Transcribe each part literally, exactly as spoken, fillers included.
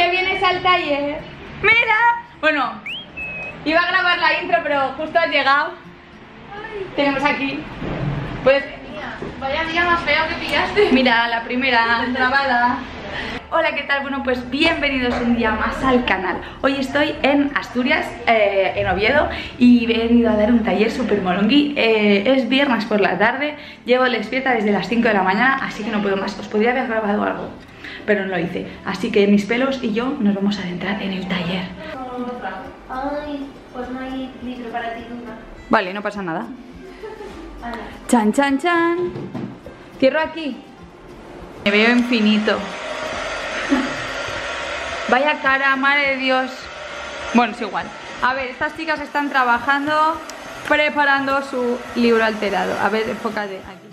que vienes al taller. ¡Mira! Bueno, iba a grabar la intro, pero justo has llegado. Ay. Tenemos aquí. Pues, vaya día más feo que pillaste. Mira, la primera grabada. Hola, ¿qué tal? Bueno, pues bienvenidos un día más al canal. Hoy estoy en Asturias, eh, en Oviedo, y he venido a dar un taller super molongui. eh, Es viernes por la tarde, llevo despierta desde las cinco de la mañana, así que no puedo más. Os podría haber grabado algo, pero no lo hice. Así que mis pelos y yo nos vamos a adentrar en el taller. Ay, pues no hay libro para ti nunca. Vale, no pasa nada. Chan, chan, chan. Cierro aquí. Me veo infinito. Vaya cara, madre de Dios. Bueno, es igual. A ver, estas chicas están trabajando, preparando su libro alterado. A ver, enfócate aquí.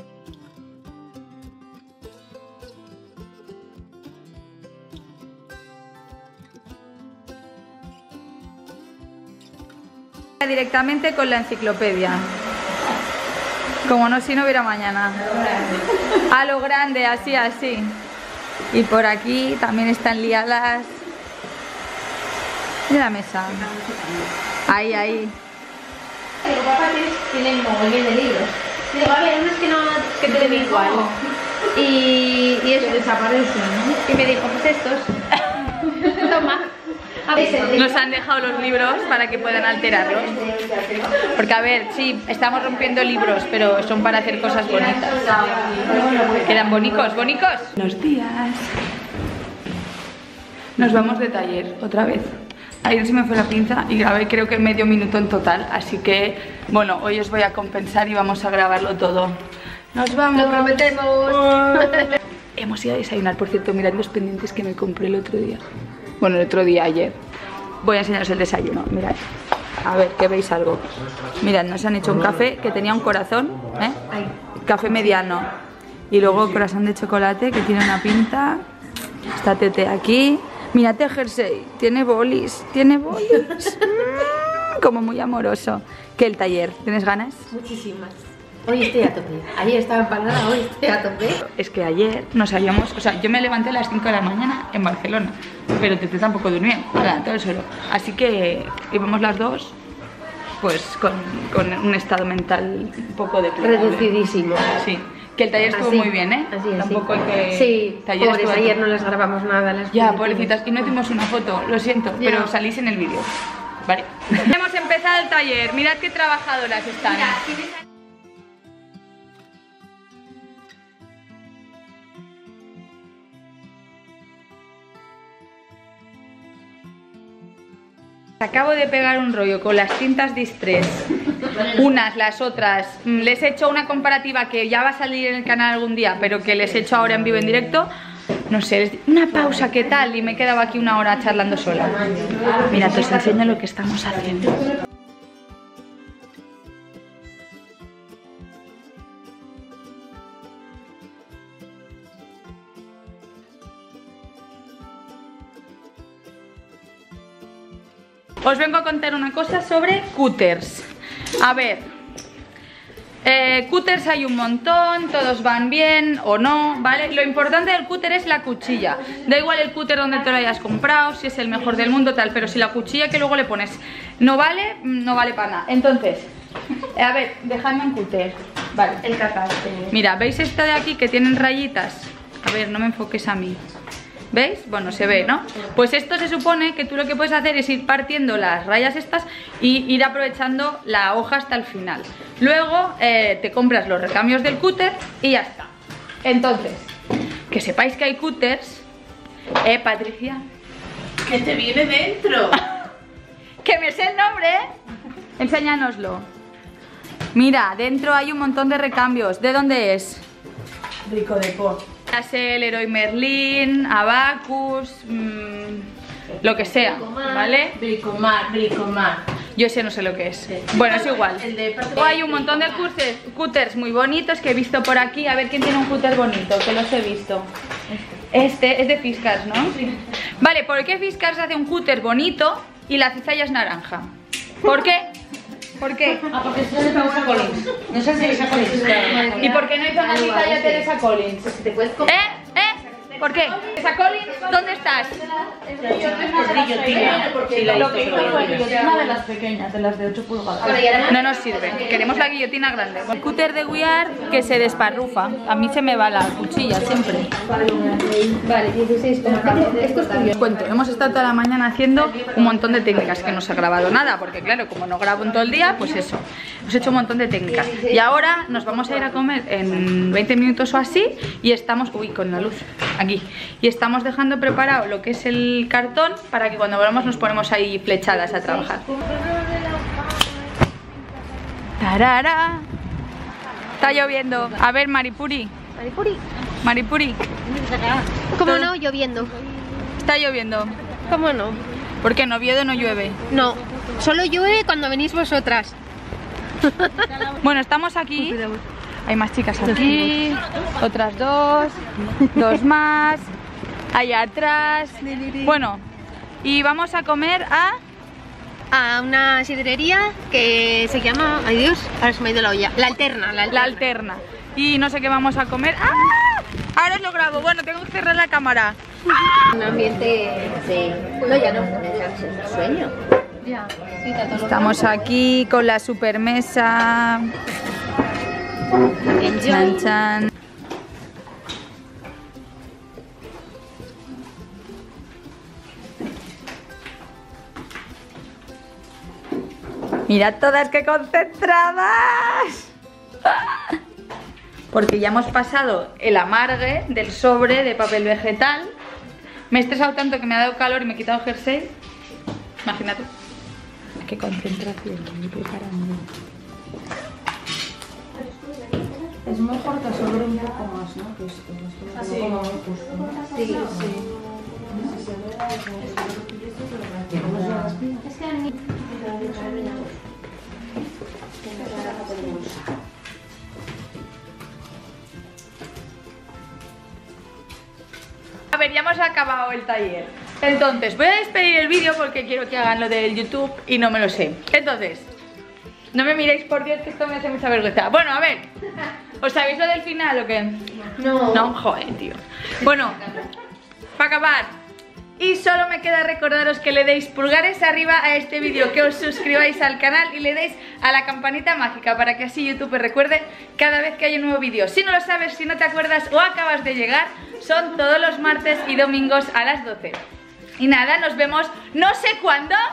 Directamente con la enciclopedia. Como no, si no hubiera mañana. A lo grande, así, así. Y por aquí también están liadas. Mira la mesa. Ahí, ahí. Los papás tienen mogollón de libros. Digo, a ver, unos que no que te den igual. Y, y eso desaparecen, ¿no? Y me dijo, pues estos. Toma. Nos han dejado los libros para que puedan alterarlos. Porque a ver, sí, estamos rompiendo libros, pero son para hacer cosas bonitas. Quedan bonicos, bonicos. Buenos días. Nos vamos de taller, otra vez. Ayer se me fue la pinza y grabé creo que medio minuto en total. Así que, bueno, hoy os voy a compensar y vamos a grabarlo todo. Nos vamos. Lo prometemos. Hemos ido a desayunar, por cierto, mirad los pendientes que me compré el otro día. Bueno, el otro día, ayer. Voy a enseñaros el desayuno, mirad. A ver, que veis algo. Mirad, nos han hecho un café que tenía un corazón, ¿eh? Café mediano. Y luego corazón de chocolate que tiene una pinta. Está Tete aquí. Mira, Tete jersey. Tiene bolis, tiene bolis. Como muy amoroso. ¿Qué el taller? ¿Tienes ganas? Muchísimas. Hoy estoy a tope. Ayer estaba empanada, hoy estoy a tope. Es que ayer nos habíamos... O sea, yo me levanté a las cinco de la mañana en Barcelona, pero Tete tampoco durmió, nada, todo solo. Así que íbamos las dos, pues con, con un estado mental un poco deprimante. Reducidísimo. Sí. Que el taller estuvo así, muy bien, ¿eh? Así, tampoco así. hay que... Sí, taller pobres, estuvo ayer no les grabamos nada. Las ya, pobrecitas, y no hicimos una foto, lo siento, ya. Pero salís en el vídeo. Vale. Hemos empezado el taller, mirad qué trabajadoras están. Mira, acabo de pegar un rollo con las tintas Distress, unas, las otras. Les he hecho una comparativa que ya va a salir en el canal algún día, pero que les he hecho ahora en vivo en directo. No sé, una pausa, ¿qué tal? Y me he quedado aquí una hora charlando sola. Mira, te os enseño lo que estamos haciendo. Os vengo a contar una cosa sobre cúters. A ver, eh, cúters hay un montón, todos van bien o no, ¿vale? Lo importante del cúter es la cuchilla. Da igual el cúter donde te lo hayas comprado, si es el mejor del mundo, tal, pero si la cuchilla que luego le pones no vale, no vale para nada. Entonces, eh, a ver, dejadme un cúter. Vale, el cacaste. Mira, ¿veis esto de aquí que tienen rayitas? A ver, no me enfoques a mí. ¿Veis? Bueno, se ve, ¿no? Pues esto se supone que tú lo que puedes hacer es ir partiendo las rayas estas y ir aprovechando la hoja hasta el final. Luego eh, te compras los recambios del cúter y ya está. Entonces, que sepáis que hay cúters. ¿Eh, Patricia? Que te viene dentro. Que me sé el nombre, ¿eh? Enséñanoslo. Mira, dentro hay un montón de recambios. ¿De dónde es? Rico de por. El Leroy Merlin, Abacus, mmm, lo que sea, ¿vale? Bricomar, Bricomar. Yo ese no sé lo que es. Sí. Bueno, es igual. O hay un montón de cúters, cúters muy bonitos que he visto por aquí. A ver quién tiene un cúter bonito, que los he visto. Este es de Fiskars, ¿no? Sí. Vale, ¿por qué Fiskars hace un cúter bonito y la cizalla es naranja? ¿Por qué? ¿Por qué? Ah, porque eso es Teresa Collins. No sé si Teresa Collins. ¿Y por qué no hizo una cizalla Teresa Collins? Pues si te puedes comer. ¿Eh? ¿Eh? ¿Por qué? ¿Esa Colin? ¿Dónde estás? Lo que hizo fue guillotina de las pequeñas, de las de ocho pulgadas. No nos sirve, queremos la guillotina grande. El cúter de We Are que se desparrufa. A mí se me va la cuchilla siempre. Vale, dieciséis. Esto es tuyo. Cuento, hemos estado toda la mañana haciendo un montón de técnicas que no se ha grabado nada, porque claro, como no grabo en todo el día, pues eso. Hemos hecho un montón de técnicas. Y ahora nos vamos a ir a comer en veinte minutos o así y estamos... Uy, con la luz, aquí. Y estamos dejando preparado lo que es el cartón para que cuando volvamos nos ponemos ahí flechadas a trabajar. ¡Tarara! Está lloviendo. A ver, Maripuri. Maripuri. Maripuri. ¿Cómo no? Lloviendo. Está lloviendo. ¿Cómo no? ¿Por qué en Oviedo no llueve? No, solo llueve cuando venís vosotras. Bueno, estamos aquí. Hay más chicas aquí. Otras dos. Dos más. Allá atrás. Bueno, y vamos a comer a... A una sidrería que se llama... Ay Dios, ahora se me ha ido la olla. La Alterna, la Alterna. La Alterna. Y no sé qué vamos a comer. ¡Ah! Ahora os lo grabo. Bueno, tengo que cerrar la cámara. ¡Ah! Un ambiente de... No, ya no, de sueño. Ya. Estamos aquí con la supermesa. Chan, chan. Mirad todas qué concentradas. Porque ya hemos pasado el amargue del sobre de papel vegetal. Me he estresado tanto que me ha dado calor y me he quitado el jersey. Imagínate. Qué concentración, estoy preparando. Es mejor que sobre un poco más, ¿no? Que esto, esto ¿Ah, sí? como muy justo, ¿no? Sí, sí. Es que a mí... A ver, ya hemos acabado el taller. Entonces, voy a despedir el vídeo porque quiero que hagan lo del YouTube y no me lo sé. Entonces, no me miréis, por Dios, que esto me hace mucha vergüenza. Bueno, a ver, ¿os sabéis lo del final o qué? No. No, joder, tío. Bueno, para acabar, y solo me queda recordaros que le deis pulgares arriba a este vídeo, que os suscribáis al canal y le deis a la campanita mágica para que así YouTube os recuerde cada vez que hay un nuevo vídeo. Si no lo sabes, si no te acuerdas o acabas de llegar, son todos los martes y domingos a las doce. Y nada, nos vemos no sé cuándo,